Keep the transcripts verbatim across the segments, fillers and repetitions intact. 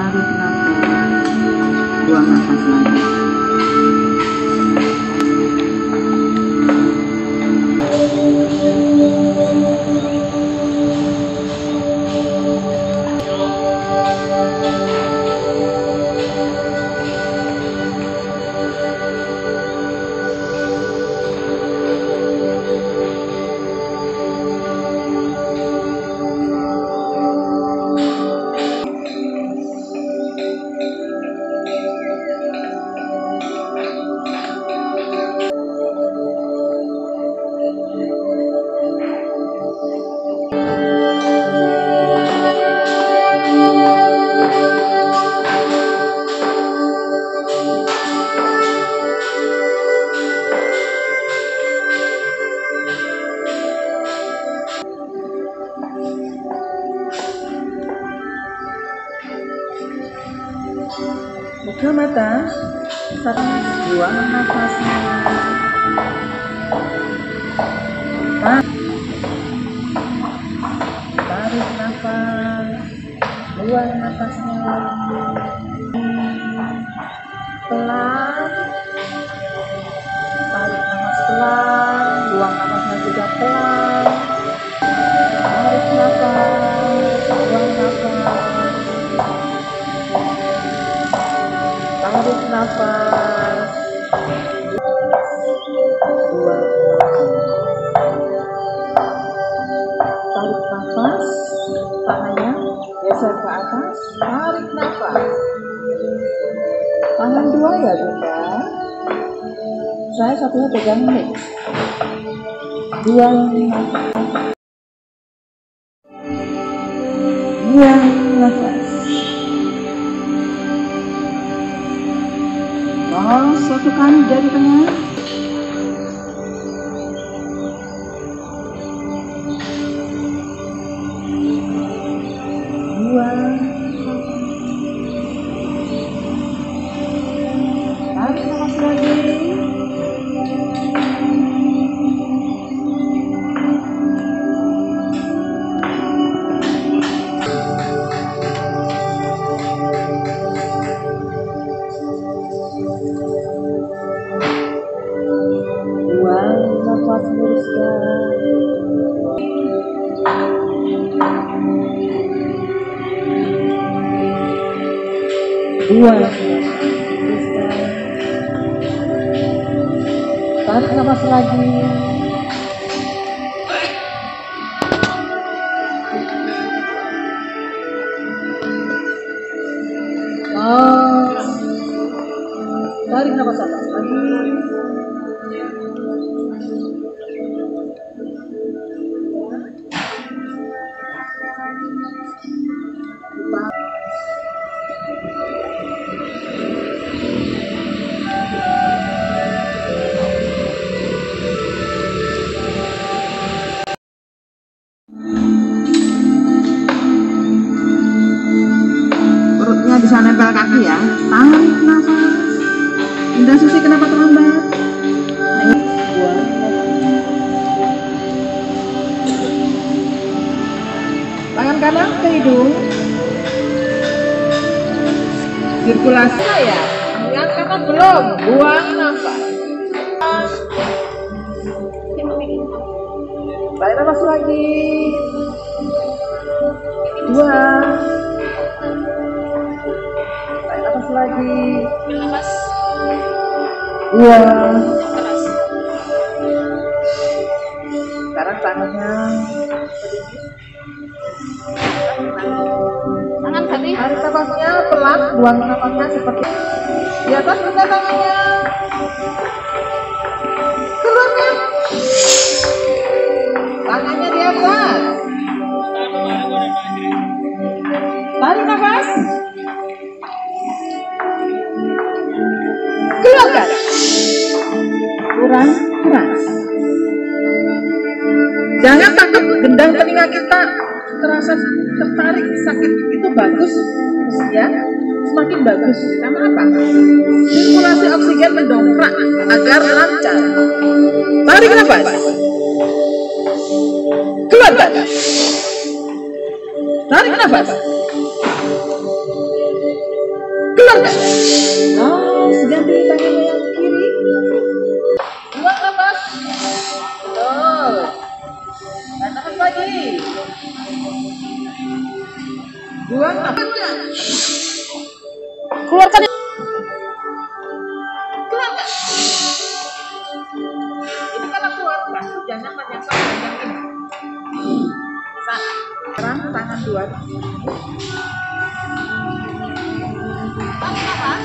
tarik nafas, buang nafas lagi. Buka mata, satu, buang nafasnya. Tarik nafas, buang nafasnya. Pelan, tarik nafas pelan, buang nafasnya juga pelan. Tarik nafas, buang nafas. Tarik nafas, buang nafas. Tarik nafas, tangannya geser ke atas. Tarik nafas. Tangan dua ya Bunda. Saya satunya pegang mix. Buang nafas. Buang nafas. Oh, satu kali dari tengah. Dua. Tarik nafas lagi. Nafas luruskan. Dua luruskan. Tarik nafas lagi. Oh, tarik nafas atas lagi. Perutnya bisa nempel kaki ya. Tarik nafas. Indah Susi kenapa terlambat? Ayo, buang nafas. Tangan kanan ke hidung. Sirkulasi ya. Tangan kanan belum. Buang nafas. Tarik nafas lagi. Dua. Tarik nafas lagi. Nafas. Dua. Sekarang tangannya. Tangan tadi. Tarik nafasnya pelan, buang nafasnya seperti di atas buka tangannya. Keluarkan. Tangannya di atas. Tarik nafas. Keluarkan. Kurang keras. Jangan takut gendang telinga kita terasa tertarik sakit, itu bagus ya, semakin bagus. Karena apa? Sirkulasi oksigen mendongkrak agar lancar. Tarik nafas. Keluarkan. Tarik nafas. nggak? Oh, ganti tangan yang kiri. Buang nafas. Betul. Dan nafas lagi. Buang nafas. Keluarkan. Keluar nggak? Ini kalau keluar basuh jangan panjang panjang ini. Sekarang tangan dua. Tarik nafas.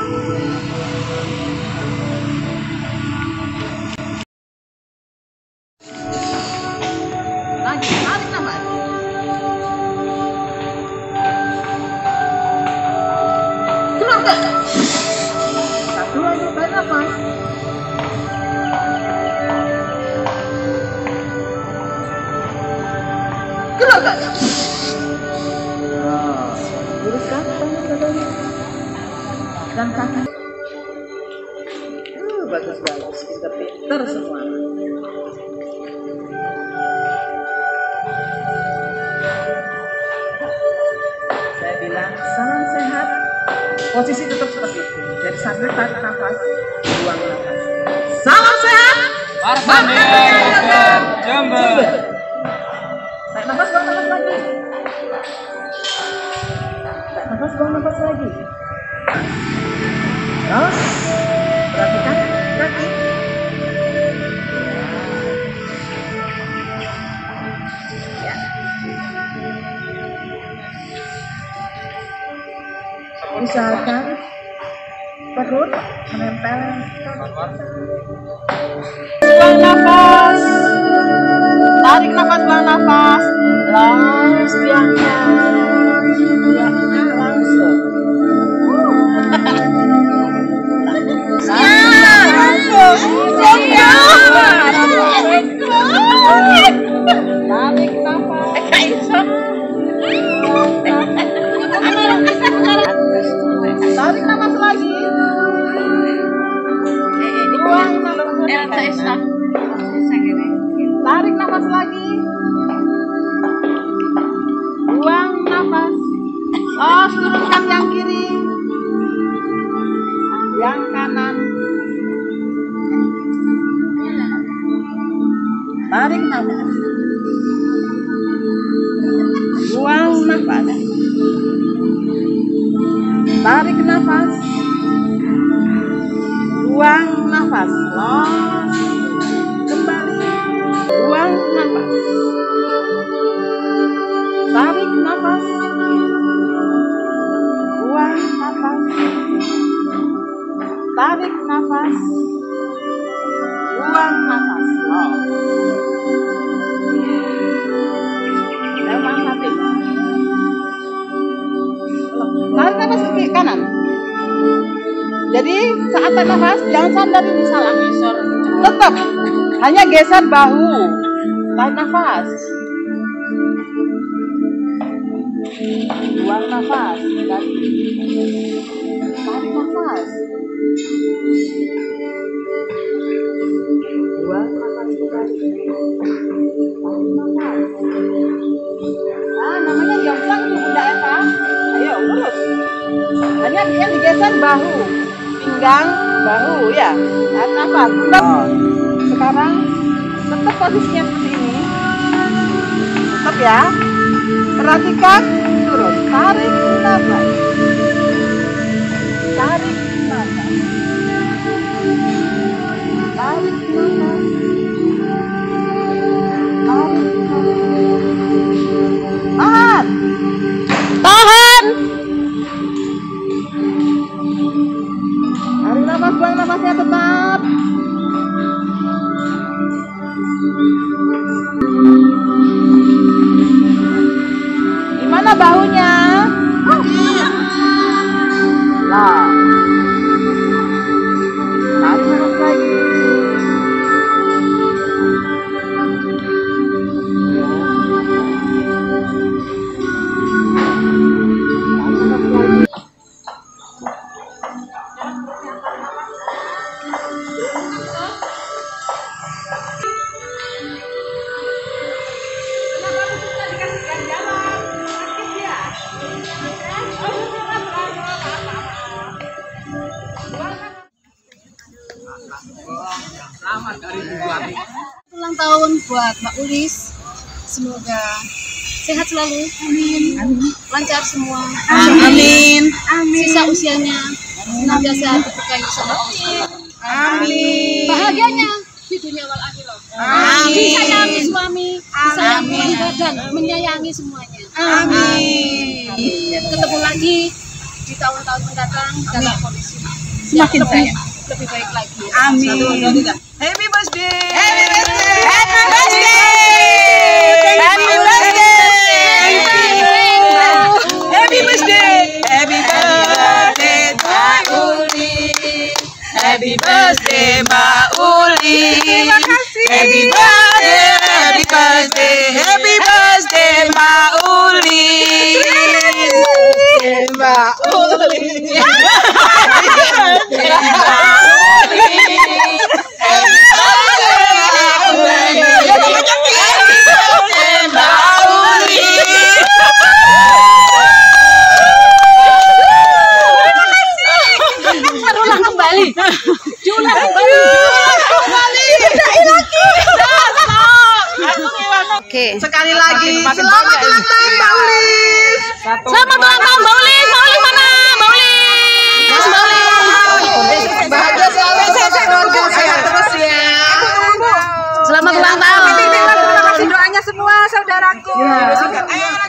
Lagi, tarik nafas. Keluar nggak? Satu lagi, tarik nafas. Keluar nggak? Oh, luruskan tangan badannya dan kaki. Uh, bagus bagus, kita pinter semua. Saya bilang salam sehat, posisi tetap seperti itu. Jadi sambil tarik nafas, buang nafas. Salam sehat, Martani Jember. Tarik nafas, buang nafas lagi. Tarik nafas, buang nafas lagi. Terus perhatikan kaki. Ya. Usahakan perut menempel. Buang nafas. Tarik nafas, buang nafas. Los biangnya. Biangnya langsung. Tarik nafas. Tarik nafas lagi. Buang nafas. Tarik nafas lagi. Buang nafas. Oh, turunkan yang kiri. Yang kanan. Tarik nafas. Buang nafas. Tarik nafas. Buang nafas. Los. Kembali. Buang nafas. Tarik nafas. Buang nafas. Tarik nafas. Buang nafas. Los. Tarik nafas ke kanan. Jadi saat tarik nafas jangan sandar ini salah. Tetap hanya geser bahu. Tarik nafas. Buang nafas. Tarik nafas. Buang nafas kembali. Tarik nafas. Ah, namanya jomplang tuh Bunda Eva. Ayo lurus. Hanya yang digeser bahu, pinggang, bahu ya. Tarik nafas. Oh. Sekarang tetap posisinya seperti ini. Tetap ya. Perhatikan turun. Tarik nafas. Tarik nafas. Tarik nafas. Tarik nafas. Tahan. Tahan. Tarik nafas, buang nafasnya tetap. Gimana bahunya? buat Mbak Ulis. Semoga sehat selalu. Amin. Lancar semua. Amin. Sisa usianya senantiasa diberkahi sama Allah. Amin. Bahagianya di dunia wal akhirat. Amin. Disayangi suami, disayangi keluarga dan menyayangi semuanya. Amin. Ketemu lagi di tahun-tahun mendatang dalam kondisi Semakin lebih, sayang. lebih baik lagi. Amin. Happy birthday. Happy birthday. Happy birthday. Happy birthday. Happy birthday. Happy birthday Mbak Uli. Happy birthday Mbak Uli. Terima kasih. Happy birthday, happy birthday, happy birthday Mbak Uli. Mbak Uli. Terulang kembali. Diulang kembali. Oke. Sekali lagi. Selamat ulang tahun Mbak Ulis. Selamat ulang tahun Mbak Ulis. Mbak Ulis mana? Mbak Ulis. Mbak Ulis. Bahagia selalu, sehat keluarga, sehat terus ya. Selamat ulang tahun. Terima kasih doanya semua saudaraku.